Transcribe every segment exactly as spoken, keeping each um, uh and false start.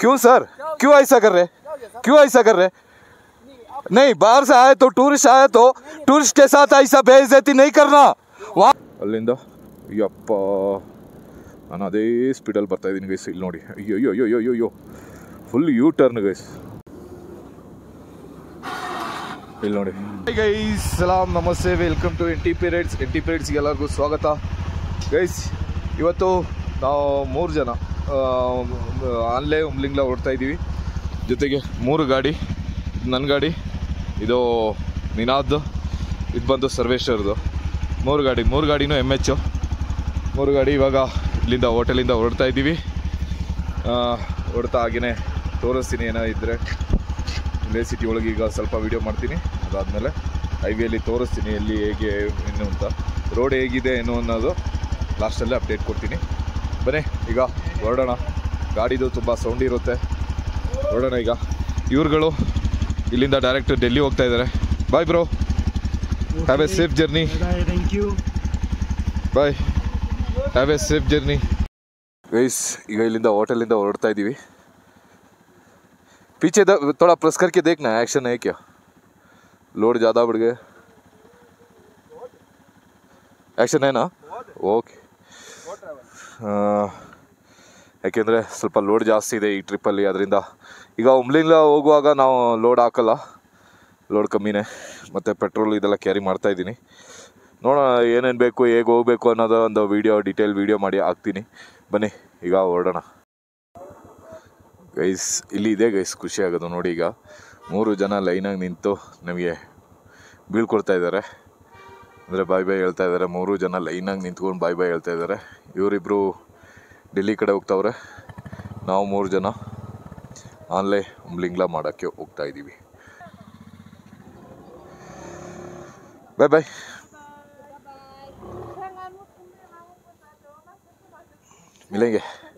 क्यों सर, क्यों ऐसा कर रहे, क्यों ऐसा कर रहे? नहीं, बाहर से आए तो टूरिस्ट आए तो टूरिस्ट के साथ ऐसा बेइज्जती नहीं करना. वहाँ ಅಲ್ಲಿಂದ ಯಪ್ಪ ನಾನು ಅದೇ ಸ್ಪೀಡಲ್ಲಿ ಬರ್ತಾ ಇದ್ದೀನಿ ಗೈಸ್. ಇಲ್ಲಿ ನೋಡಿ, ಅಯ್ಯೋ ಅಯ್ಯೋ ಅಯ್ಯೋ ಅಯ್ಯೋ ಅಯ್ಯೋ ಫುಲ್ ಯೂ ಟರ್ನ್ ಗೈಸ್. ಇಲ್ಲಿ ನೋಡಿ ಗೈಸ್, ಸಲಾಮ್ ನಮಸ್ತೆ, welcome to N T P rides. N T P ರೈಡ್ಸ್ಗೆ ಎಲ್ಲರಿಗೂ ಸ್ವಾಗತ ಗೈಸ್. ಇವತ್ತು ನಾವು ಮೂರು ಜನ ಆನ್ಲೇ ಉಮ್ಲಿಂಗ್ಲ ಓಡ್ತಾ ಇದ್ದೀವಿ. ಜೊತೆಗೆ ಮೂರು ಗಾಡಿ, ನನ್ನ ಗಾಡಿ, ಇದು ನಿನಾದ್, ಇದು ಬಂದು ಸರ್ವೇಶ್ವರ್ದು. ಮೂರು ಗಾಡಿ ಮೂರು ಗಾಡಿನೂ ಎಮ್ ಎಚ್ಚು ಮೂರು ಗಾಡಿ. ಇವಾಗ ಇಲ್ಲಿಂದ ಹೋಟೆಲಿಂದ ಹೊರಡ್ತಾ ಇದ್ದೀವಿ. ಹೊರಡ್ತಾ ಹಾಗೆಯೇ ತೋರಿಸ್ತೀನಿ ಏನೋ ಇದ್ದರೆ ಲೇ ಸಿಟಿ ಒಳಗೆ. ಈಗ ಸ್ವಲ್ಪ ವೀಡಿಯೋ ಮಾಡ್ತೀನಿ, ಅದಾದಮೇಲೆ ಹೈವೇಲಿ ತೋರಿಸ್ತೀನಿ ಎಲ್ಲಿ ಹೇಗೆ ಏನು ಅಂತ, ರೋಡ್ ಹೇಗಿದೆ ಏನು ಅನ್ನೋದು ಲಾಸ್ಟಲ್ಲೇ ಅಪ್ಡೇಟ್ ಕೊಡ್ತೀನಿ. ಬನ್ನಿ ಈಗ ಹೊರಡೋಣ. ಗಾಡಿದು ತುಂಬ ಸೌಂಡ್ ಇರುತ್ತೆ, ಹೊರಡೋಣ ಈಗ. ಇವ್ರುಗಳು ಇಲ್ಲಿಂದ ಡೈರೆಕ್ಟ್ ಡೆಲ್ಲಿ ಹೋಗ್ತಾ ಇದ್ದಾರೆ. Bye bro, have a safe journey. Thank you, bye, have a safe journey guys. ಈಗ ಇಲ್ಲಿಂದ ಹೋಟೆಲಿಂದ ಹೊರಡ್ತಾ ಇದ್ದೀವಿ. पीछे थोड़ा प्रेस करके देखना, एक्शन है क्या, लोड ज़्यादा बढ़ गया, एक्शन है ना, ಓಕೆ. ಯಾಕೆಂದರೆ ಸ್ವಲ್ಪ ಲೋಡ್ ಜಾಸ್ತಿ ಇದೆ ಈ ಟ್ರಿಪ್ಪಲ್ಲಿ, ಅದರಿಂದ ಈಗ ಉಮ್ಲಿಂಗ್ಲ ಹೋಗುವಾಗ ನಾವು ಲೋಡ್ ಹಾಕಲ್ಲ, ಲೋಡ್ ಕಮ್ಮಿನೇ, ಮತ್ತು ಪೆಟ್ರೋಲ್ ಇದೆಲ್ಲ ಕ್ಯಾರಿ ಮಾಡ್ತಾಯಿದ್ದೀನಿ. ನೋಡೋಣ ಏನೇನು ಬೇಕು, ಹೇಗೆ ಹೋಗಬೇಕು ಅನ್ನೋದು ಒಂದು ವೀಡಿಯೋ, ಡೀಟೇಲ್ ವೀಡಿಯೋ ಮಾಡಿ ಹಾಕ್ತೀನಿ. ಬನ್ನಿ ಈಗ ಹೊರಡೋಣ ಗೈಸ್. ಇಲ್ಲಿ ಇದೆ ಗೈಸ್ ಖುಷಿ ಆಗೋದು ನೋಡಿ. ಈಗ ಮೂರು ಜನ ಲೈನಾಗಿ ನಿಂತು ನಮಗೆ ಬೀಳ್ಕೊಡ್ತಾ ಇದ್ದಾರೆ, ಅಂದರೆ ಬಾಯ್ ಬಾಯ್ ಹೇಳ್ತಾ ಇದ್ದಾರೆ. ಮೂರು ಜನ ಲೈನಾಗಿ ನಿಂತ್ಕೊಂಡು ಬಾಯ್ ಬಾಯ್ ಹೇಳ್ತಾ ಇದ್ದಾರೆ. ಇವರಿಬ್ಬರು ಡೆಲ್ಲಿ ಕಡೆ ಹೋಗ್ತಾವ್ರೆ, ನಾವು ಮೂರು ಜನ ಆನ್ಲೈ ಉಮ್ಲಿಂಗ್ಲಾ ಮಾಡೋಕ್ಕೆ ಹೋಗ್ತಾ ಇದ್ದೀವಿ. ಬಾಯ್ ಬಾಯ್. मिलेंगे,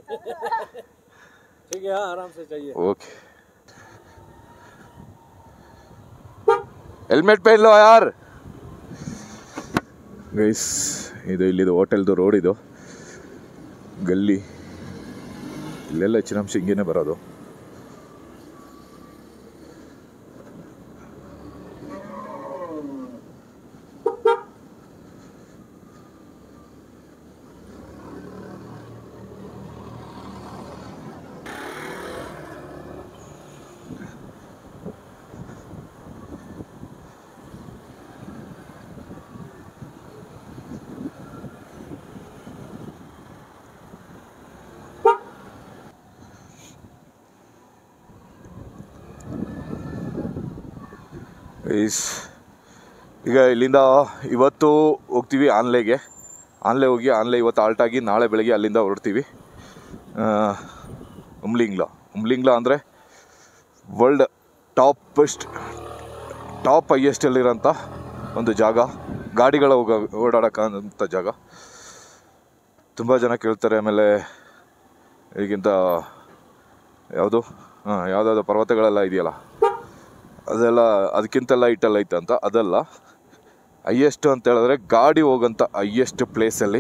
ठीक है, आराम से चाहिए. ओके. हेलमेट पहन लो यार ಗೈಸ್. ಇದು ಇಲ್ಲಿದು ಹೋಟೆಲ್ದು ರೋಡ್, ಇದು ಗಲ್ಲಿ, ಇಲ್ಲೆಲ್ಲ ಹೆಚ್ಚಿನ ಅಂಶ ಹಿಂಗೇನೆ ಬರೋದು. ಗೈಸ್ ಈಗ ಇಲ್ಲಿಂದ ಇವತ್ತು ಹೋಗ್ತೀವಿ ಆನ್ಲೈಗೆ. ಆನ್ಲೈ ಹೋಗಿ ಆನ್ಲೈ ಇವತ್ತು ಆಲ್ಟಾಗಿ ನಾಳೆ ಬೆಳಗ್ಗೆ ಅಲ್ಲಿಂದ ಹೊರಡ್ತೀವಿ ಉಮ್ಲಿಂಗ್ಲಾ. ಉಮ್ಲಿಂಗ್ಲಾ ಅಂದರೆ ವರ್ಲ್ಡ್ ಟಾಪೆಸ್ಟ್ ಟಾಪ್ ಹೈಯೆಸ್ಟಲ್ಲಿರೋಂಥ ಒಂದು ಜಾಗ, ಗಾಡಿಗಳ ಹೋಗ ಓಡಾಡೋಕ್ಕಂಥ ಜಾಗ. ತುಂಬ ಜನ ಕೇಳ್ತಾರೆ, ಆಮೇಲೆ ಈಗಿಂತ ಯಾವುದು ಹಾಂ ಯಾವುದಾದ್ರು ಪರ್ವತಗಳೆಲ್ಲ ಇದೆಯಲ್ಲ, ಅದೆಲ್ಲ ಅದಕ್ಕಿಂತೆಲ್ಲ ಇಟ್ಟಲ್ಲ ಐತೆ ಅಂತ. ಅದಲ್ಲ, ಹೈಯೆಸ್ಟ್ ಅಂತ ಹೇಳಿದ್ರೆ ಗಾಡಿ ಹೋಗೋಂಥ ಹೈಯೆಸ್ಟ್ ಪ್ಲೇಸಲ್ಲಿ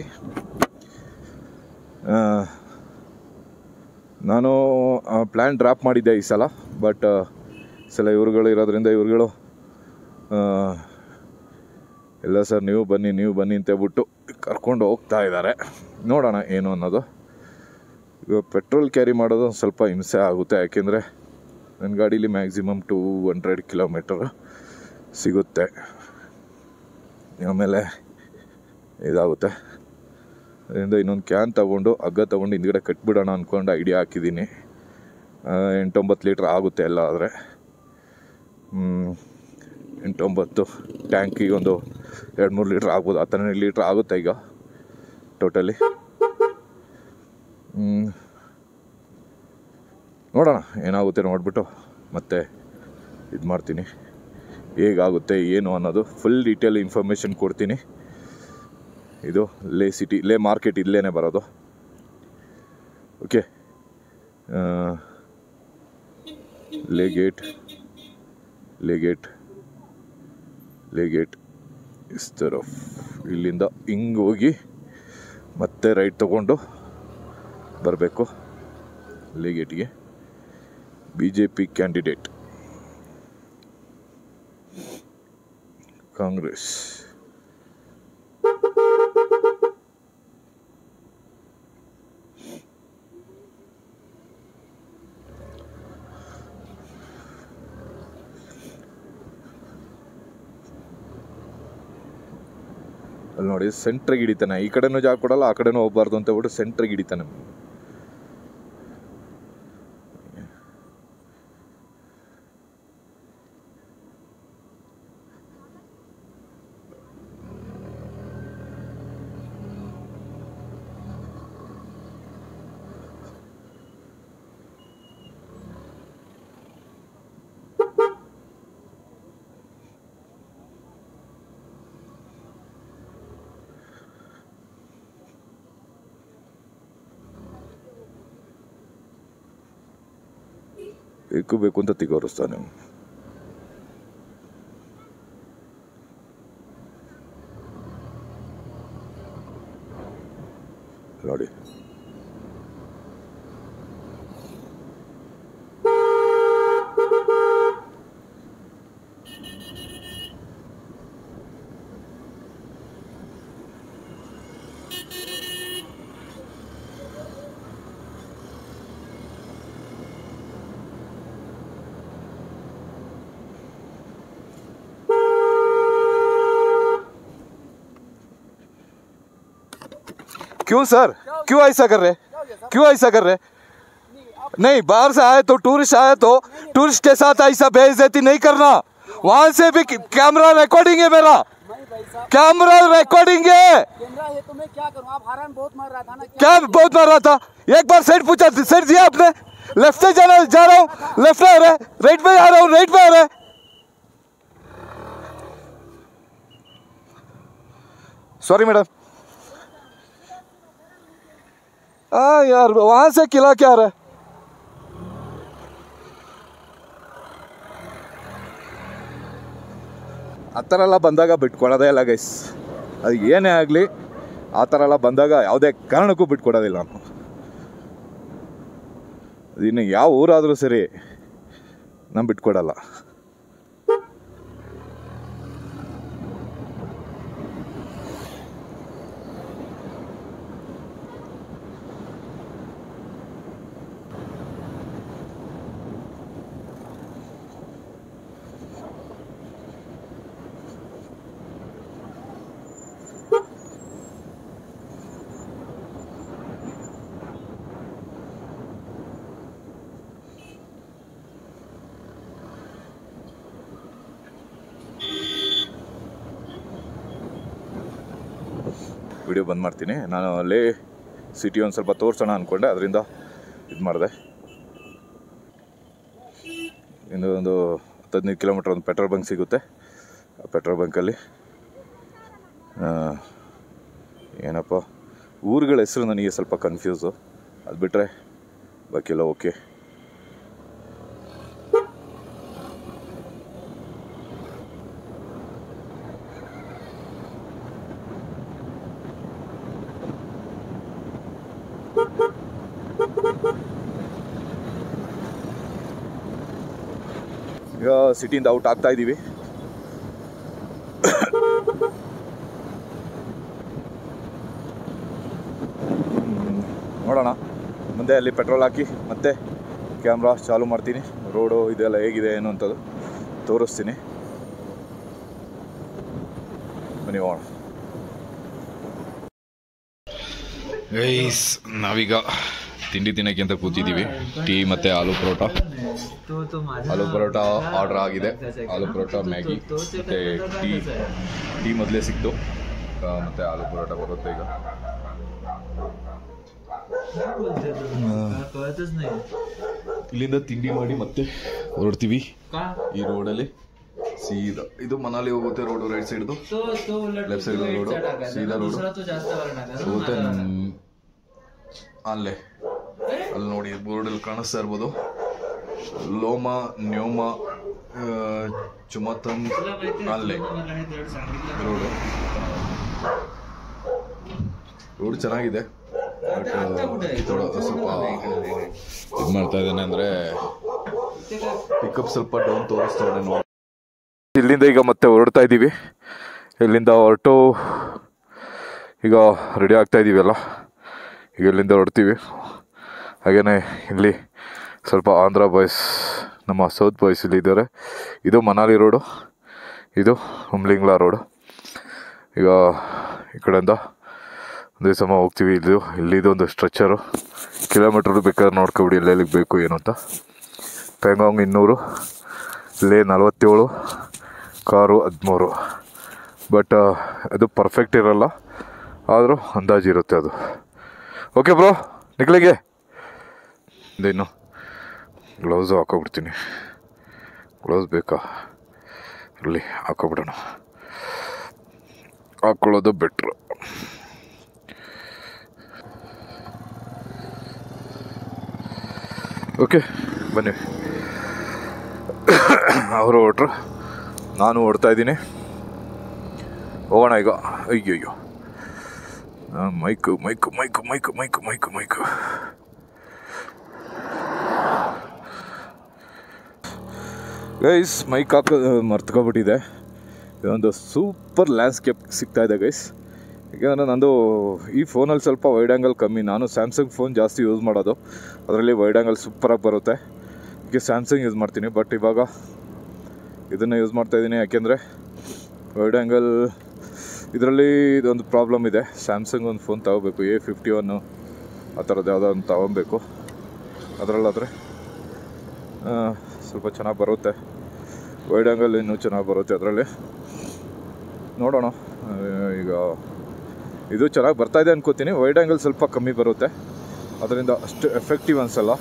ನಾನು ಪ್ಲ್ಯಾನ್ ಡ್ರಾಪ್ ಮಾಡಿದ್ದೆ ಈ ಸಲ. ಬಟ್ ಈ ಸಲ ಇವ್ರುಗಳು ಇರೋದ್ರಿಂದ ಇವ್ರುಗಳು ಇಲ್ಲ ಸರ್ ನೀವು ಬನ್ನಿ ನೀವು ಬನ್ನಿ ಅಂತ ಹೇಳ್ಬಿಟ್ಟು ಕರ್ಕೊಂಡು ಹೋಗ್ತಾ ಇದ್ದಾರೆ. ನೋಡೋಣ ಏನು ಅನ್ನೋದು. ಇವಾಗ ಪೆಟ್ರೋಲ್ ಕ್ಯಾರಿ ಮಾಡೋದು ಸ್ವಲ್ಪ ಹಿಂಸೆ ಆಗುತ್ತೆ, ಯಾಕೆಂದರೆ ನನ್ನ ಗಾಡೀಲಿ ಮ್ಯಾಕ್ಸಿಮಮ್ ಟೂ ಹಂಡ್ರೆಡ್ ಕಿಲೋಮೀಟರ್ ಸಿಗುತ್ತೆ, ಆಮೇಲೆ ಇದಾಗುತ್ತೆ. ಅದರಿಂದ ಇನ್ನೊಂದು ಕ್ಯಾನ್ ತೊಗೊಂಡು ಹಗ್ಗ ತೊಗೊಂಡು ಹಿಂದ್ಗಡೆ ಕಟ್ಬಿಡೋಣ ಅಂದ್ಕೊಂಡು ಐಡಿಯಾ ಹಾಕಿದ್ದೀನಿ. ಎಂಟೊಂಬತ್ತು ಲೀಟ್ರ್ ಆಗುತ್ತೆ ಎಲ್ಲ ಆದರೆ, ಎಂಟೊಂಬತ್ತು ಟ್ಯಾಂಕಿಗೆ ಒಂದು ಎರಡು ಮೂರು ಲೀಟ್ರ್ ಆಗ್ಬೋದು, ಹತ್ತನ್ನೆರಡು ಲೀಟ್ರ್ ಆಗುತ್ತೆ ಈಗ ಟೋಟಲಿ. ನೋಡೋಣ ಏನಾಗುತ್ತೆ, ನೋಡಿಬಿಟ್ಟು ಮತ್ತೆ ಇದು ಮಾಡ್ತೀನಿ, ಹೇಗಾಗುತ್ತೆ ಏನು ಅನ್ನೋದು ಫುಲ್ ಡೀಟೇಲ್ ಇನ್ಫಾರ್ಮೇಷನ್ ಕೊಡ್ತೀನಿ. ಇದು ಲೇ ಸಿಟಿ, ಲೇ ಮಾರ್ಕೆಟ್ ಇಲ್ಲೇ ಬರೋದು. ಓಕೆ, ಲೇ ಗೇಟ್ ಲೇ ಗೇಟ್ ಲೇ ಗೇಟ್ ಇಸ್ ತರಫ್. ಇಲ್ಲಿಂದ ಹಿಂಗೆ ಹೋಗಿ ಮತ್ತೆ ರೈಟ್ ತೊಗೊಂಡು ಬರಬೇಕು ಲೇ ಗೇಟಿಗೆ. B J P candidate, Congress. ಅಲ್ಲಿ ನೋಡಿ ಸೆಂಟ್ರಿಗೆ ಹಿಡಿತಾನೆ, ಈ ಕಡೆನೂ ಜಾಗ ಕೊಡಲ್ಲ, ಆ ಕಡೆನೂ ಹೋಗ್ಬಾರ್ದು ಅಂತ ಹೇಳ್ಬಿಟ್ಟು ಸೆಂಟ್ರಿಗೆ ಹಿಡಿತಾನೆ. ಬೇಕು ಬೇಕು ಅಂತ ತಿಗೋರಿಸ್ತಾನೆ ನೋಡಿ. क्यों सर, क्यों ऐसा कर रहे, क्यों ऐसा कर रहे? नहीं, बाहर से आए तो टूरिस्ट आए तो टूरिस्ट के साथ ऐसा बेइज्जती नहीं करना. वहाँ से भी कैमरा रिकॉर्डिंग है, मेरा कैमरा रिकॉर्डिंग है. तो मैं क्या करूं? आप हॉर्न बहुत मार रहा था ना. क्या बहुत मार रहा था? एक बार साइड पूछा, साइड दिया आपने. लेफ्ट से जाना जा रहा हूँ, लेफ्ट में आ रहा है, राइट में आ रहा हूँ, राइट में आ रहा है. Sorry madam. हाँ यार, वहां से किला क्या रहा है? ಆ ಥರ ಎಲ್ಲ ಬಂದಾಗ ಬಿಟ್ಕೊಡೋದೇ ಇಲ್ಲ ಗೈಸ್. ಅದು ಏನೇ ಆಗಲಿ ಆ ಥರ ಎಲ್ಲ ಬಂದಾಗ ಯಾವುದೇ ಕಾರಣಕ್ಕೂ ಬಿಟ್ಕೊಡೋದಿಲ್ಲ ನಾನು. ಇನ್ನು ಯಾವ ಊರಾದರೂ ಸರಿ ನಾನು ಬಿಟ್ಕೊಡಲ್ಲ. ವಿಡಿಯೋ ಬಂದ್ ಮಾಡ್ತೀನಿ. ನಾನು ಅಲ್ಲೇ ಸಿಟಿ ಒಂದು ಸ್ವಲ್ಪ ತೋರಿಸೋಣ ಅಂದ್ಕೊಂಡೆ, ಅದರಿಂದ ಇದು ಮಾಡಿದೆ. ಇನ್ನು ಒಂದು ಹತ್ತು ಹದಿನೈದು ಕಿಲೋಮೀಟ್ರ್ ಒಂದು ಪೆಟ್ರೋಲ್ ಬಂಕ್ ಸಿಗುತ್ತೆ. ಆ ಪೆಟ್ರೋಲ್ ಬಂಕಲ್ಲಿ ಏನಪ್ಪ ಊರುಗಳ ಹೆಸರು ನನಗೆ ಸ್ವಲ್ಪ ಕನ್ಫ್ಯೂಸು. ಅದು ಬಿಟ್ಟರೆ ಬಾಕಿಲ್ಲ ಓಕೆ. ಈಗ ಸಿಟಿಯಿಂದ ಔಟ್ ಆಗ್ತಾ ಇದ್ದೀವಿ. ನೋಡೋಣ ಮುಂದೆ ಅಲ್ಲಿ ಪೆಟ್ರೋಲ್ ಹಾಕಿ ಮತ್ತೆ ಕ್ಯಾಮ್ರಾ ಚಾಲು ಮಾಡ್ತೀನಿ. ರೋಡು ಇದೆಲ್ಲ ಹೇಗಿದೆ ಏನು ಅಂತದ್ದು ತೋರಿಸ್ತೀನಿ. ಬನ್ನಿ ಹೋಗೋಣ. ಗೈಸ್ ನಾವೀಗ ತಿಂಡಿ ತಿನ್ನೋಕ್ಕೆ ಅಂತ ಕೂತಿದ್ದೀವಿ. ಟೀ ಮತ್ತು ಆಲೂ ಪರೋಟ. ಆಲೂ ಪರೋಟ ಆರ್ಡರ್ ಆಗಿದೆ. ಆಲೂ ಪರೋಟ ಮ್ಯಾಗಿ ಮತ್ತು ಟೀ. ಟೀ ಮೊದಲೇ ಸಿಕ್ತು ಮತ್ತು ಆಲೂ ಪರೋಟ ಬರುತ್ತೆ ಈಗ. ಇಲ್ಲಿಂದ ತಿಂಡಿ ಮಾಡಿ ಮತ್ತೆ ಹೊರಡ್ತೀವಿ ಈ ರೋಡಲ್ಲಿ ಸೀದಾ. ಇದು ಮನಾಲಿ ಹೋಗುತ್ತೆ ರೋಡು, ರೈಟ್ ಸೈಡ್ದು. ಲೆಫ್ಟ್ ಸೈಡ್ ರೋಡು ಸೀದಾ ರೋಡು ಹೋಗುತ್ತೆ ಅಲ್ಲೇ. ಅಲ್ಲಿ ನೋಡಿ ಬೋರ್ಡಲ್ಲಿ ಕಾಣಿಸ್ತಾ ಇರ್ಬೋದು, ಲೋಮಾ ನ್ಯೋಮಾ ಚುಮತಮ್ ಅಲ್ಲೇ ರೋಡು. ರೋಡ್ ಚೆನ್ನಾಗಿದೆ, ಬಟ್ ಸ್ವಲ್ಪ ಇದು ಮಾಡ್ತಾ ಇದ್ದೇನೆ ಅಂದರೆ ಪಿಕಪ್ ಸ್ವಲ್ಪ ಡೌನ್ ತೋರಿಸ್ತಾವೆ ನೋಡಿ. ಇಲ್ಲಿಂದ ಈಗ ಮತ್ತೆ ಹೊರಡ್ತಾ ಇದ್ದೀವಿ. ಇಲ್ಲಿಂದ ಹೊರಟು ಈಗ ರೆಡಿ ಆಗ್ತಾ ಇದ್ದೀವಲ್ಲ, ಈಗ ಇಲ್ಲಿಂದ ಹೊರಡ್ತೀವಿ. ಹಾಗೆಯೇ ಇಲ್ಲಿ ಸ್ವಲ್ಪ ಆಂಧ್ರ ಬಾಯ್ಸ್, ನಮ್ಮ ಸೌತ್ ಬಾಯ್ಸ್ ಇಲ್ಲಿ ಇದ್ದಾರೆ. ಇದು ಮನಾಲಿ ರೋಡು, ಇದು ಹುಮ್ಲಿಂಗ್ಲಾ ರೋಡು. ಈಗ ಈ ಕಡೆಯಿಂದ ಒಂದೇ ಸಮ ಹೋಗ್ತೀವಿ. ಇದು ಇಲ್ಲಿದು ಒಂದು ಸ್ಟ್ರೆಚ್ಚರು, ಕಿಲೋಮೀಟ್ರ್ ಬೇಕಾದ್ರೆ ನೋಡ್ಕೊಬಿಡಿ ಎಲ್ಲೆಲ್ಲಿಗೆ ಬೇಕು ಏನು ಅಂತ. ಪೆಂಗಾಂಗ್ ಇನ್ನೂರು, ಲೇ ನಲ್ವತ್ತೇಳು, ಕಾರು ಹದಿಮೂರು. ಬಟ್ ಅದು ಪರ್ಫೆಕ್ಟ್ ಇರೋಲ್ಲ, ಆದರೂ ಅಂದಾಜು ಇರುತ್ತೆ ಅದು. ಓಕೆ ಬ್ರೋ, ನಿಕ್ಲಿಗೆ ಇನ್ನು ಗ್ಲೌಸು ಹಾಕೋಬಿಡ್ತೀನಿ. ಗ್ಲೌಸ್ ಬೇಕಾ? ಇರಲಿ, ಹಾಕೋಬಿಡೋಣ. ಹಾಕ್ಕೊಳ್ಳೋದು ಬೆಟ್ರು. ಓಕೆ ಬನ್ನಿ. ಅವರು ಹೊರಟ್ರು, ನಾನು ಓಡ್ತಾ ಇದ್ದೀನಿ. ಹೋಗೋಣ ಈಗ. ಅಯ್ಯಯ್ಯೋ, mic mic mic mic mic mic mic guys, mic ಹಾಕೋ ಮರ್ತ್ಕೊಬಿಟ್ಟಿದೆ. ಇದೊಂದು ಸೂಪರ್ ಲ್ಯಾಂಡ್ಸ್ಕೇಪ್ ಸಿಗ್ತಾಯಿದೆ ಗೈಸ್. ಯಾಕೆಂದರೆ ನಂದು ಈ ಫೋನಲ್ಲಿ ಸ್ವಲ್ಪ ವೈಡ್ ಆ್ಯಂಗಲ್ ಕಮ್ಮಿ. ನಾನು ಸ್ಯಾಮ್ಸಂಗ್ ಫೋನ್ ಜಾಸ್ತಿ ಯೂಸ್ ಮಾಡೋದು, ಅದರಲ್ಲಿ ವೈಡ್ ಆ್ಯಂಗಲ್ ಸೂಪರಾಗಿ ಬರುತ್ತೆ. ಈಗ ಸ್ಯಾಮ್ಸಂಗ್ ಯೂಸ್ ಮಾಡ್ತೀನಿ, ಬಟ್ ಇವಾಗ ಇದನ್ನು ಯೂಸ್ ಮಾಡ್ತಾಯಿದ್ದೀನಿ. ಯಾಕೆಂದರೆ ವೈಡ್ ಆ್ಯಂಗಲ್ ಇದರಲ್ಲಿ ಇದೊಂದು ಪ್ರಾಬ್ಲಮ್ ಇದೆ. ಸ್ಯಾಮ್ಸಂಗ್ ಒಂದು ಫೋನ್ ತಗೋಬೇಕು, ಎ ಫಿಫ್ಟಿ ಒನ್ನು ಆ ಥರದ್ದು ಯಾವುದೋ ಒಂದು ತಗೊಬೇಕು. ಅದರಲ್ಲಾದರೆ ಸ್ವಲ್ಪ ಚೆನ್ನಾಗಿ ಬರುತ್ತೆ, ವೈಡ್ ಆ್ಯಂಗಲ್ ಇನ್ನೂ ಚೆನ್ನಾಗಿ ಬರುತ್ತೆ ಅದರಲ್ಲಿ. ನೋಡೋಣ. ಈಗ ಇದು ಚೆನ್ನಾಗಿ ಬರ್ತಾಯಿದೆ ಅನ್ಕೋತೀನಿ. ವೈಡ್ ಆ್ಯಂಗಲ್ ಸ್ವಲ್ಪ ಕಮ್ಮಿ ಬರುತ್ತೆ, ಅದರಿಂದ ಅಷ್ಟು ಎಫೆಕ್ಟಿವ್ ಅನಿಸಲ್ಲ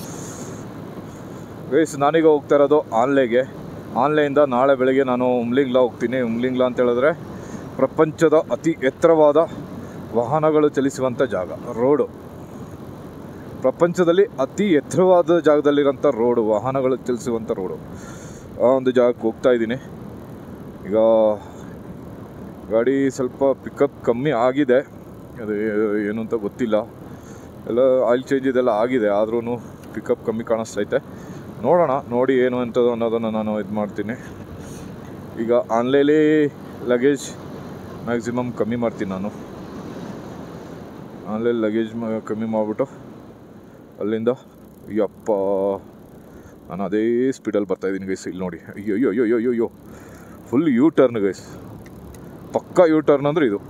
ಗೈಸ್. ನಾನೀಗ ಹೋಗ್ತಾ ಇರೋದು ಆನ್ಲೈಗೆ. ಆನ್ಲೈನಿಂದ ನಾಳೆ ಬೆಳಗ್ಗೆ ನಾನು ಹುಮ್ಲಿಂಗ್ಲಾ ಹೋಗ್ತೀನಿ. ಹುಮ್ಲಿಂಗ್ಲಾ ಅಂತ ಹೇಳಿದ್ರೆ ಪ್ರಪಂಚದ ಅತಿ ಎತ್ತರವಾದ ವಾಹನಗಳು ಚಲಿಸುವಂಥ ಜಾಗ, ರೋಡು. ಪ್ರಪಂಚದಲ್ಲಿ ಅತಿ ಎತ್ತರವಾದ ಜಾಗದಲ್ಲಿರೋಂಥ ರೋಡು, ವಾಹನಗಳು ಚಲಿಸುವಂಥ ರೋಡು. ಆ ಒಂದು ಜಾಗಕ್ಕೆ ಹೋಗ್ತಾ ಇದ್ದೀನಿ. ಈಗ ಗಾಡಿ ಸ್ವಲ್ಪ ಪಿಕಪ್ ಕಮ್ಮಿ ಆಗಿದೆ, ಅದು ಏನು ಅಂತ ಗೊತ್ತಿಲ್ಲ. ಎಲ್ಲ ಆಯಿಲ್ ಚೇಂಜ್ ಇದೆಲ್ಲ ಆಗಿದೆ, ಆದ್ರೂ ಪಿಕಪ್ ಕಮ್ಮಿ ಕಾಣಿಸ್ತೈತೆ. ನೋಡೋಣ, ನೋಡಿ ಏನು ಅಂತ ಅನ್ನೋದನ್ನು ನಾನು ಇದು ಮಾಡ್ತೀನಿ. ಈಗ ಆನ್ಲೈನಲ್ಲಿ ಲಗೇಜ್ ಮ್ಯಾಕ್ಸಿಮಮ್ ಕಮ್ಮಿ ಮಾಡ್ತೀನಿ ನಾನು. ಆನ್ಲೈನ್ ಲಗೇಜ್ ಕಮ್ಮಿ ಮಾಡಿಬಿಟ್ಟು ಅಲ್ಲಿಂದ ಯಪ್ಪ ನಾನು ಅದೇ ಸ್ಪೀಡಲ್ಲಿ ಬರ್ತಾಯಿದ್ದೀನಿ ಗೈಸ್. ಇಲ್ಲಿ ನೋಡಿ, ಅಯ್ಯೋ ಅಯ್ಯೋ ಅಯ್ಯೋ ಅಯ್ಯೋ ಅಯ್ಯೋ ಫುಲ್ ಯೂ ಟರ್ನ್ ಗೈಸ್, ಪಕ್ಕಾ ಯೂ ಟರ್ನ್ ಅಂದರೆ ಇದು.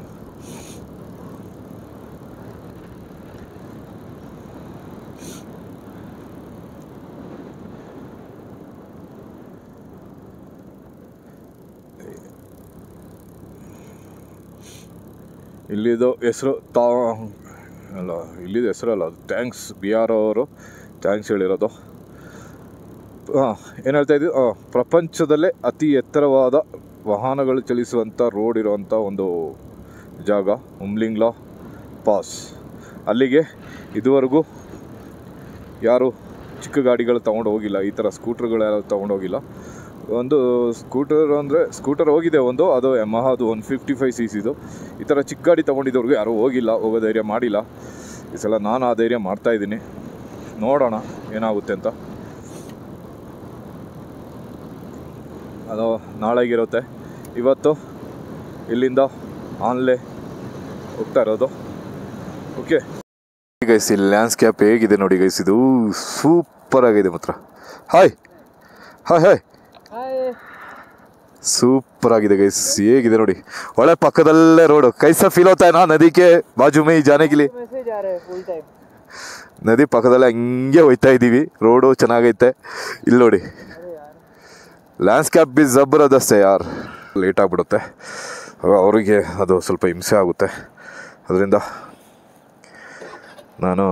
ಇಲ್ಲಿದು ಹೆಸರು ತಾ ಅಲ್ಲ, ಇಲ್ಲಿದು ಹೆಸರಲ್ಲ, ಅದು ಥ್ಯಾಂಕ್ಸ್ ಬಿ ಆರ್ ಅವರು ಥ್ಯಾಂಕ್ಸ್ ಹೇಳಿರೋದು. ಹಾಂ, ಏನು ಹೇಳ್ತಾ ಇದ್ದೀವಿ, ಹಾಂ, ಪ್ರಪಂಚದಲ್ಲೇ ಅತಿ ಎತ್ತರವಾದ ವಾಹನಗಳು ಚಲಿಸುವಂಥ ರೋಡ್ ಇರುವಂಥ ಒಂದು ಜಾಗ ಹುಮ್ಲಿಂಗ್ಲಾ ಪಾಸ್. ಅಲ್ಲಿಗೆ ಇದುವರೆಗೂ ಯಾರು ಚಿಕ್ಕ ಗಾಡಿಗಳು ತೊಗೊಂಡು ಹೋಗಿಲ್ಲ, ಈ ಥರ ಸ್ಕೂಟ್ರ್ಗಳು ಯಾರು ತೊಗೊಂಡು ಹೋಗಿಲ್ಲ. ಒಂದು ಸ್ಕೂಟರ್ ಅಂದರೆ ಸ್ಕೂಟರ್ ಹೋಗಿದೆ ಒಂದು, ಅದು ಯಮಹಾದು ಒನ್ ಫಿಫ್ಟಿ ಫೈವ್ ಸಿ ಸಿದು. ಈ ಥರ ಚಿಕ್ಕ ಗಾಡಿ ತೊಗೊಂಡಿದ್ದವ್ರಿಗೂ ಯಾರೂ ಹೋಗಿಲ್ಲ, ಹೋಗೋ ಧೈರ್ಯ ಮಾಡಿಲ್ಲ. ಈ ಸಲ ನಾನು ಆ ಧೈರ್ಯ ಮಾಡ್ತಾಯಿದ್ದೀನಿ. ನೋಡೋಣ ಏನಾಗುತ್ತೆ ಅಂತ. ಅದು ನಾಳೆಗಿರುತ್ತೆ. ಇವತ್ತು ಇಲ್ಲಿಂದ ಆನ್ಲೇ ಹೋಗ್ತಾ ಇರೋದು. ಓಕೆ ಗೈಸ್, ಇಲ್ಲಿ ಲ್ಯಾಂಡ್ಸ್ಕೇಪ್ ಹೇಗಿದೆ ನೋಡಿ ಗೈಸ್, ಇದು ಸೂಪರ್ ಆಗಿದೆ ಮಾತ್ರ. ಹಾಯ್ ಹಾಯ್ ಹಾಯ್ ಸೂಪರ್ ಆಗಿದೆ ಗೈಸ್, ಹೇಗಿದೆ ನೋಡಿ, ಒಳ್ಳೆ ಪಕ್ಕದಲ್ಲೇ ರೋಡು. ಕೈಸಾ ಫೀಲ್ ಹೋಗ್ತಾ ನಾ ನದಿ ಕೆ ಬಾಜು ಮೇ ಜಾನೆ ಕೆ ಲಿಯೆ. ನದಿ ಪಕ್ಕದಲ್ಲೇ ಹಂಗೆ ಹೋಯ್ತಾ ಇದ್ದೀವಿ, ರೋಡು ಚೆನ್ನಾಗೈತೆ. ಇಲ್ಲಿ ನೋಡಿ, ಲ್ಯಾಂಡ್ಸ್ಕೇಪ್ ಬಿ ಜಬರ್ದಸ್ತ್ ಯಾರ್. ಲೇಟ್ ಆಗಿಬಿಡುತ್ತೆ, ಅವರಿಗೆ ಅದು ಸ್ವಲ್ಪ ಹಿಂಸೆ ಆಗುತ್ತೆ. ಅದರಿಂದ ನಾನು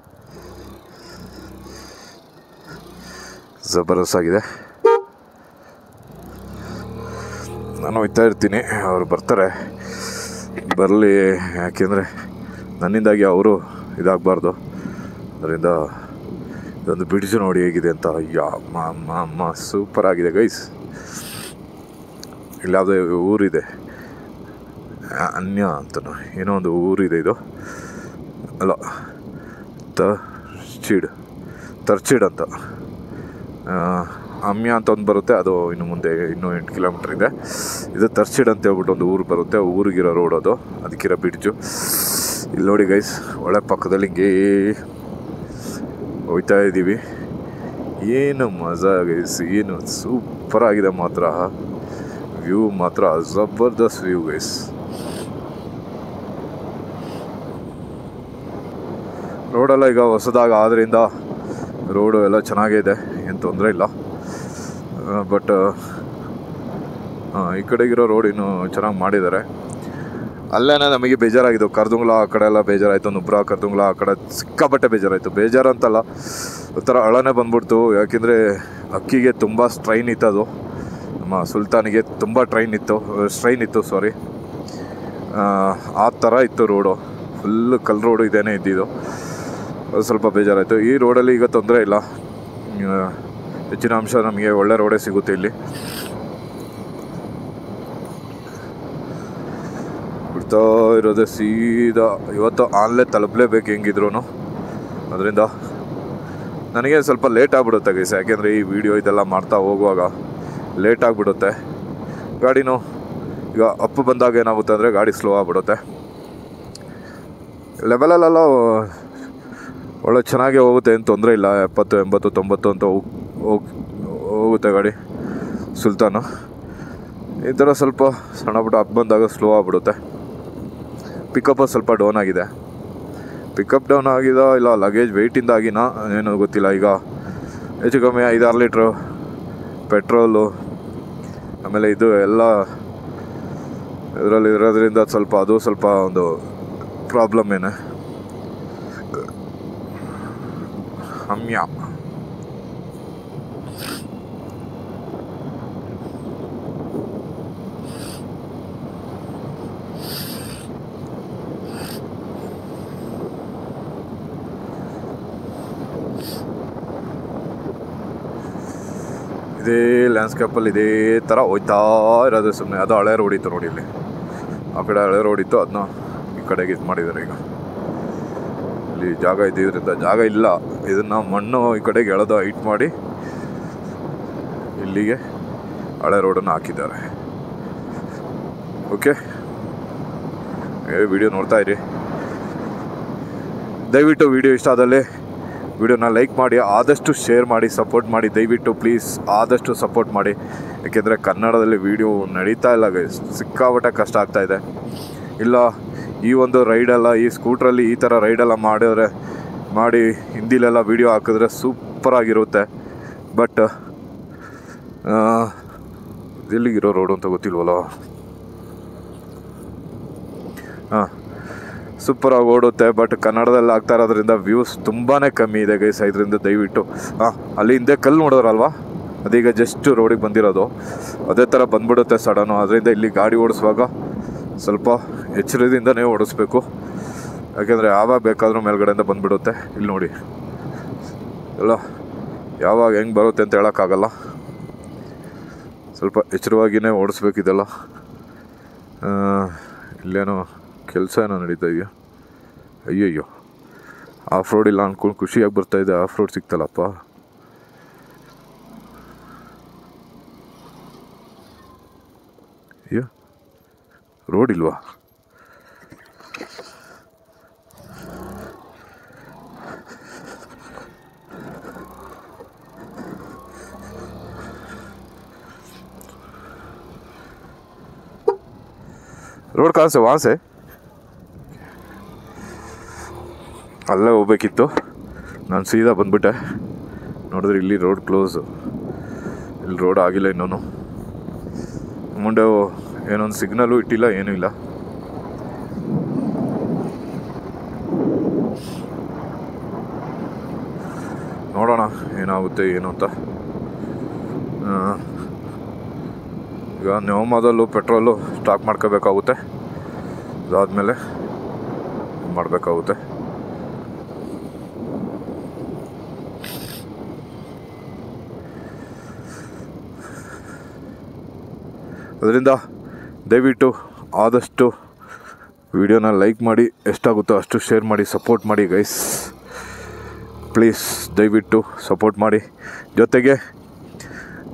ಜಬರ್ದಸ್ತ್ ಆಗಿದೆ, ನಾನು ಹೋಗ್ತಾ ಇರ್ತೀನಿ. ಅವರು ಬರ್ತಾರೆ, ಬರಲಿ, ಯಾಕೆಂದರೆ ನನ್ನಿಂದಾಗಿ ಅವರು ಇದಾಗಬಾರ್ದು. ಅದರಿಂದ ಇದೊಂದು ಬಿಡಿಸು ನೋಡಿ ಹೇಗಿದೆ ಅಂತ. ಯಾ ಅಮ್ಮ ಅಮ್ಮ ಸೂಪರ್ ಆಗಿದೆ ಗೈಸ್. ಇಲ್ಲಿ ಯಾವುದೋ ಊರಿದೆ, ಅನ್ಯ ಅಂತ ಏನೋ ಒಂದು ಊರಿದೆ. ಇದು ಅಲ್ಲ, ತರ್ಚಿಡ್ ತರ್ಚಿಡ್ ಅಂತ ಅಮ್ಯ ಅಂತ ಒಂದು ಬರುತ್ತೆ, ಅದು ಇನ್ನು ಮುಂದೆ ಇನ್ನೂ ಎಂಟು ಕಿಲೋಮೀಟ್ರ್ ಇದೆ. ಇದು ತರ್ಸಿಡ್ ಅಂತ ಹೇಳ್ಬಿಟ್ಟು ಒಂದು ಊರು ಬರುತ್ತೆ, ಊರಿಗಿರೋ ರೋಡ್ ಅದು, ಅದಕ್ಕಿರೋ ಬ್ರಿಡ್ಜು. ಇಲ್ಲಿ ನೋಡಿ ಗೈಸ್, ಒಳ್ಳೆ ಪಕ್ಕದಲ್ಲಿ ಹಿಂಗೇ ಹೋಗ್ತಾ ಇದ್ದೀವಿ. ಏನು ಮಜಾ ಗೈಸ್, ಏನು ಸೂಪರಾಗಿದೆ ಮಾತ್ರ. ವ್ಯೂ ಮಾತ್ರ ಜಬರ್ದಸ್ತ್ ವ್ಯೂ ಗೈಸ್. ರೋಡೆಲ್ಲ ಈಗ ಹೊಸದಾಗಿ ಆದ್ದರಿಂದ ರೋಡು ಎಲ್ಲ ಚೆನ್ನಾಗಿದೆ, ಏನು ತೊಂದರೆ ಇಲ್ಲ. ಬಟ್ ಈ ಕಡೆಗಿರೋ ರೋಡ್ ಇನ್ನೂ ಚೆನ್ನಾಗಿ ಮಾಡಿದ್ದಾರೆ. ಅಲ್ಲೇ ನಮಗೆ ಬೇಜಾರಾಗಿದ್ದು, ಕರ್ದುಂಗ್ಲ ಆ ಕಡೆ ಎಲ್ಲ ಬೇಜಾರಾಯಿತು, ನುಬ್ರಾ ಕರ್ದುಂಗ್ಲ ಆ ಕಡೆ ಸಿಕ್ಕಾಪಟ್ಟೆ ಬೇಜಾರಾಯಿತು. ಬೇಜಾರು ಅಂತಲ್ಲ, ಒಂಥರ ಅಳನೇ ಬಂದ್ಬಿಡ್ತು. ಯಾಕೆಂದರೆ ಅಕ್ಕಿಗೆ ತುಂಬ ಸ್ಟ್ರೈನ್ ಇತ್ತು, ಅದು ನಮ್ಮ ಸುಲ್ತಾನಿಗೆ ತುಂಬ ಟ್ರೈನ್ ಇತ್ತು ಸ್ಟ್ರೈನ್ ಇತ್ತು ಸಾರಿ ಆ ಥರ ಇತ್ತು ರೋಡು. ಫುಲ್ಲು ಕಲ್ ರೋಡು ಇದೇನೇ ಇದ್ದಿದ್ದು, ಅದು ಸ್ವಲ್ಪ ಬೇಜಾರಾಯಿತು. ಈ ರೋಡಲ್ಲಿ ಈಗ ತೊಂದರೆ ಇಲ್ಲ, ಹೆಚ್ಚಿನ ಅಂಶ ನಮಗೆ ಒಳ್ಳೆ ರೋಡೇ ಸಿಗುತ್ತೆ ಇಲ್ಲಿ. ಬಿಡ್ತಾ ಇರೋದೇ ಸೀದಾ. ಇವತ್ತು ಆನ್ಲೈನ್ ತಲುಪಲೇಬೇಕು ಹೆಂಗಿದ್ರು, ಅದರಿಂದ ನನಗೆ ಸ್ವಲ್ಪ ಲೇಟ್ ಆಗಿಬಿಡುತ್ತೆ ಗೈಸ್. ಯಾಕೆಂದರೆ ಈ ವಿಡಿಯೋ ಇದೆಲ್ಲ ಮಾಡ್ತಾ ಹೋಗುವಾಗ ಲೇಟ್ ಆಗಿಬಿಡುತ್ತೆ. ಗಾಡಿನೂ ಈಗ ಅಪ್ಪು ಬಂದಾಗ ಏನಾಗುತ್ತೆ ಅಂದರೆ ಗಾಡಿ ಸ್ಲೋ ಆಗಿಬಿಡುತ್ತೆ. ಲೆವೆಲಲ್ಲೆಲ್ಲ ಒಳ್ಳೆ ಚೆನ್ನಾಗೇ ಹೋಗುತ್ತೆ, ಏನು ತೊಂದರೆ ಇಲ್ಲ. ಎಪ್ಪತ್ತು ಎಂಬತ್ತು ತೊಂಬತ್ತು ಅಂತ ಹೋಗಿ ಹೋಗುತ್ತೆ ಗಾಡಿ ಸುಲ್ತಾನು. ಈ ಥರ ಸ್ವಲ್ಪ ಸಣ್ಣ ಪುಟ್ಟ ಅಪ್ ಬಂದಾಗ ಸ್ಲೋ ಆಗಿಬಿಡುತ್ತೆ. ಪಿಕಪ್ ಸ್ವಲ್ಪ ಡೌನ್ ಆಗಿದೆ. ಪಿಕಪ್ ಡೌನ್ ಆಗಿದೆ ಇಲ್ಲ ಲಗೇಜ್ ವೆಯ್ಟಿಂದಾಗಿನ ಏನೋ ಗೊತ್ತಿಲ್ಲ. ಈಗ ಹೆಚ್ಚು ಕಮ್ಮಿ ಐದಾರು ಲೀಟ್ರು ಪೆಟ್ರೋಲು ಆಮೇಲೆ ಇದು ಎಲ್ಲ ಇದರಲ್ಲಿ ಇರೋದ್ರಿಂದ ಸ್ವಲ್ಪ ಅದು ಸ್ವಲ್ಪ ಒಂದು ಪ್ರಾಬ್ಲಮ್ ಏನೇ. ಅಮ್ಯ ಇದೇ ಲ್ಯಾಂಡ್ಸ್ಕೇಪಲ್ಲಿ ಇದೇ ಥರ ಹೋಯ್ತಾ ಇರೋದು ಸುಮ್ಮನೆ. ಅದು ಹಳೆ ರೋಡ್ ಇತ್ತು ನೋಡಿ, ಇಲ್ಲಿ ಆ ಕಡೆ ಹಳೆ ರೋಡ್ ಇತ್ತು, ಅದನ್ನ ಈ ಕಡೆಗೆ ಇದು ಮಾಡಿದ್ದಾರೆ. ಈಗ ಇಲ್ಲಿ ಜಾಗ ಇದ್ದಿದ್ದರಿಂದ ಜಾಗ ಇಲ್ಲ, ಇದನ್ನು ಮಣ್ಣು ಈ ಕಡೆಗೆ ಎಳೆದು ಹೈಟ್ ಮಾಡಿ ಇಲ್ಲಿಗೆ ಹಳೆ ರೋಡನ್ನು ಹಾಕಿದ್ದಾರೆ. ಓಕೆ, ವಿಡಿಯೋ ನೋಡ್ತಾ ಇರಿ. ದಯವಿಟ್ಟು ವಿಡಿಯೋ ಇಷ್ಟ ಆದಲ್ಲಿ ವಿಡಿಯೋನ ಲೈಕ್ ಮಾಡಿ, ಆದಷ್ಟು ಶೇರ್ ಮಾಡಿ, ಸಪೋರ್ಟ್ ಮಾಡಿ. ದಯವಿಟ್ಟು ಪ್ಲೀಸ್ ಆದಷ್ಟು ಸಪೋರ್ಟ್ ಮಾಡಿ. ಏಕೆಂದರೆ ಕನ್ನಡದಲ್ಲಿ ವಿಡಿಯೋ ನಡೀತಾ ಇಲ್ಲ ಗೈಸ್, ಸಿಕ್ಕಾಪಟ್ಟೆ ಕಷ್ಟ ಆಗ್ತಾಯಿದೆ. ಇಲ್ಲ ಈ ಒಂದು ರೈಡೆಲ್ಲ ಈ ಸ್ಕೂಟ್ರಲ್ಲಿ ಈ ಥರ ರೈಡೆಲ್ಲ ಮಾಡಿದ್ರೆ ಮಾಡಿ ಹಿಂದಿಲೆಲ್ಲ ವೀಡಿಯೋ ಹಾಕಿದ್ರೆ ಸೂಪರಾಗಿರುತ್ತೆ. ಬಟ್ ಎಲ್ಲಿಗಿರೋ ರೋಡು ಅಂತ ಗೊತ್ತಿಲ್ವಲ್ಲ. ಹಾಂ, ಸೂಪರಾಗಿ ಓಡುತ್ತೆ. ಬಟ್ ಕನ್ನಡದಲ್ಲಿ ಆಗ್ತಾ ಇರೋದ್ರಿಂದ ವ್ಯೂಸ್ ತುಂಬಾ ಕಮ್ಮಿ ಇದೆ ಗೈಸ್. ಇದರಿಂದ ದಯವಿಟ್ಟು ಹಾಂ, ಅಲ್ಲಿ ಹಿಂದೆ ಕಲ್ಲು ನೋಡೋರಲ್ವಾ, ಅದೀಗ ಜಸ್ಟ್ ರೋಡಿಗೆ ಬಂದಿರೋದು, ಅದೇ ಥರ ಬಂದ್ಬಿಡುತ್ತೆ ಸಡನ್ನು. ಅದರಿಂದ ಇಲ್ಲಿ ಗಾಡಿ ಓಡಿಸುವಾಗ ಸ್ವಲ್ಪ ಎಚ್ಚರದಿಂದನೇ ಓಡಿಸ್ಬೇಕು. ಯಾಕೆಂದರೆ ಯಾವಾಗ ಬೇಕಾದರೂ ಮೇಲ್ಗಡೆಯಿಂದ ಬಂದುಬಿಡುತ್ತೆ. ಇಲ್ಲಿ ನೋಡಿ ಎಲ್ಲ ಯಾವಾಗ ಹೆಂಗೆ ಬರುತ್ತೆ ಅಂತ ಹೇಳೋಕ್ಕಾಗಲ್ಲ. ಸ್ವಲ್ಪ ಎಚ್ಚರವಾಗಿಯೇ ಓಡಿಸ್ಬೇಕಿದೆಲ್ಲ. ಇಲ್ಲೇನೋ ಕೆಲಸ ಏನೋ ನಡೀತಾ ಇದೆಯಾ? ಅಯ್ಯಯ್ಯೋ, ಆಫ್ ರೋಡ್ ಇಲ್ಲ ಅಂದ್ಕೊಂಡು ಖುಷಿಯಾಗಿ ಬರ್ತಾಯಿದೆ, ಆಫ್ ರೋಡ್ ಸಿಗ್ತಲ್ಲಪ್ಪ. ಅಯ್ಯೋ, ರೋಡ್ ಇಲ್ವಾ? ರೋಡ್ ಕಾಣಿಸೆ ವಾಸೆ ಅಲ್ಲೇ ಹೋಗ್ಬೇಕಿತ್ತು, ನಾನು ಸೀದಾ ಬಂದ್ಬಿಟ್ಟೆ. ನೋಡಿದ್ರೆ ಇಲ್ಲಿ ರೋಡ್ ಕ್ಲೋಸು, ಇಲ್ಲಿ ರೋಡ್ ಆಗಿಲ್ಲ ಇನ್ನೂ. ಮುಂದೆ ಏನೊಂದು ಸಿಗ್ನಲು ಇಟ್ಟಿಲ್ಲ, ಏನೂ ಇಲ್ಲ. ನೋಡೋಣ ಏನಾಗುತ್ತೆ ಏನು ಅಂತ. ಈಗ ನವಮಾದಲ್ಲೂ ಪೆಟ್ರೋಲು ಸ್ಟಾಕ್ ಮಾಡ್ಕೋಬೇಕಾಗುತ್ತೆ, ಅದಾದಮೇಲೆ ಮಾಡಬೇಕಾಗುತ್ತೆ. ಅದರಿಂದ ದಯವಿಟ್ಟು ಆದಷ್ಟು ವಿಡಿಯೋನ ಲೈಕ್ ಮಾಡಿ, ಎಷ್ಟಾಗುತ್ತೋ ಅಷ್ಟು ಶೇರ್ ಮಾಡಿ, ಸಪೋರ್ಟ್ ಮಾಡಿ ಗೈಸ್. ಪ್ಲೀಸ್ ದಯವಿಟ್ಟು ಸಪೋರ್ಟ್ ಮಾಡಿ. ಜೊತೆಗೆ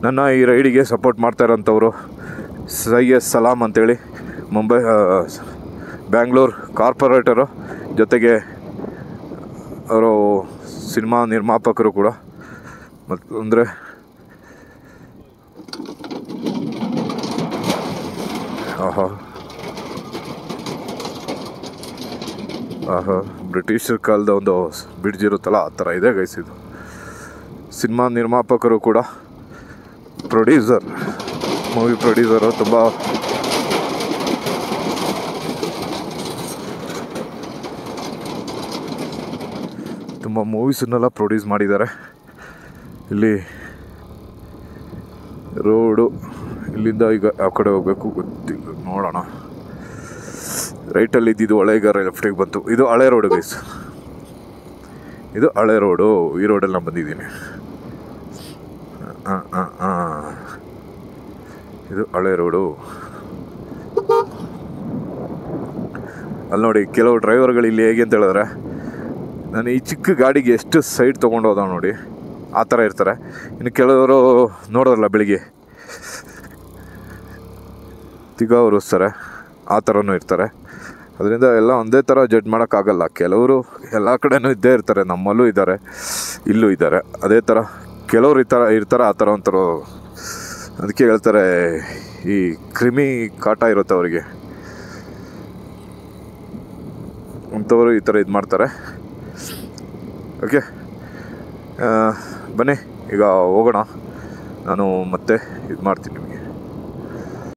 ನನ್ನ ಈ ರೈಡಿಗೆ ಸಪೋರ್ಟ್ ಮಾಡ್ತಾ ಇರೋಂಥವ್ರು ಸೈಯದ್ ಸಲಾಮ್ ಅಂತೇಳಿ ಮುಂಬೈ ಬ್ಯಾಂಗ್ಳೂರ್ ಕಾರ್ಪೊರೇಟರು, ಜೊತೆಗೆ ಅವರು ಸಿನಿಮಾ ನಿರ್ಮಾಪಕರು ಕೂಡ. ಮತ್ತು ಅಂದರೆ ಆಹಾ ಆಹಾ ಬ್ರಿಟಿಷರ್ ಕಾಲದ ಒಂದು ಬ್ರಿಡ್ಜ್ ಇರುತ್ತಲ್ಲ ಆ ಥರ ಇದೆ ಗೈಸ್. ಇದು ಸಿನಿಮಾ ನಿರ್ಮಾಪಕರು ಕೂಡ, ಪ್ರೊಡ್ಯೂಸರ್, ಮೂವಿ ಪ್ರೊಡ್ಯೂಸರು. ತುಂಬ ತುಂಬ ಮೂವೀಸನ್ನೆಲ್ಲ ಪ್ರೊಡ್ಯೂಸ್ ಮಾಡಿದ್ದಾರೆ. ಇಲ್ಲಿ ರೋಡು ಇಲ್ಲಿಂದ ಈಗ ಆ ಕಡೆ ಹೋಗಬೇಕು, ಗೊತ್ತಿಲ್ಲ, ನೋಡೋಣ. ರೈಟಲ್ಲಿ ಇದ್ದಿದ್ದು ಹಳೆಗಾರ, ಲೆಫ್ಟಿಗೆ ಬಂತು. ಇದು ಹಳೆ ರೋಡು ಗೈಸ್, ಇದು ಹಳೆ ರೋಡು. ಈ ರೋಡಲ್ಲಿ ನಾನು ಬಂದಿದ್ದೀನಿ. ಹಾಂ ಹಾಂ ಹಾಂ ಇದು ಹಳೆ ರೋಡು. ಅಲ್ಲಿ ನೋಡಿ, ಕೆಲವು ಡ್ರೈವರ್ಗಳು ಇಲ್ಲಿ ಹೇಗೆ ಅಂತ ಹೇಳಿದ್ರೆ, ನಾನು ಈ ಚಿಕ್ಕ ಗಾಡಿಗೆ ಎಷ್ಟು ಸೈಡ್ ತೊಗೊಂಡು ಹೋದ ನೋಡಿ, ಆ ಥರ ಇರ್ತಾರೆ. ಇನ್ನು ಕೆಲವರು ನೋಡೋರಲ್ಲ ಬೆಳಿಗ್ಗೆ ತಿಗ ಉರಿಸ್ತಾರೆ, ಆ ಥರನೂ ಇರ್ತಾರೆ. ಅದರಿಂದ ಎಲ್ಲ ಒಂದೇ ಥರ ಜಡ್ಜ್ ಮಾಡೋಕ್ಕಾಗಲ್ಲ. ಕೆಲವರು ಎಲ್ಲ ಕಡೆನೂ ಇದ್ದೇ ಇರ್ತಾರೆ, ನಮ್ಮಲ್ಲೂ ಇದ್ದಾರೆ, ಇಲ್ಲೂ ಇದ್ದಾರೆ. ಅದೇ ಥರ ಕೆಲವರು ಈ ಥರ ಇರ್ತಾರೆ, ಆ ಥರ ಒಂಥರ. ಅದಕ್ಕೆ ಹೇಳ್ತಾರೆ, ಈ ಕ್ರಿಮಿ ಕಾಟ ಇರುತ್ತೆ ಅವರಿಗೆ, ಅಂಥವರು ಈ ಥರ ಇದು ಮಾಡ್ತಾರೆ. ಓಕೆ, ಬನ್ನಿ ಈಗ ಹೋಗೋಣ. ನಾನು ಮತ್ತೆ ಇದು ಮಾಡ್ತೀನಿ ನಿಮಗೆ.